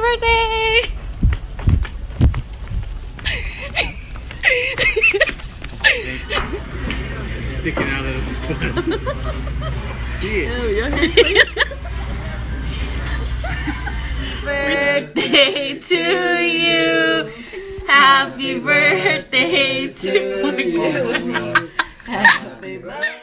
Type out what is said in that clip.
birthday! Sticking out of this bun. See it. Birthday to you. Happy birthday to you. Happy birthday.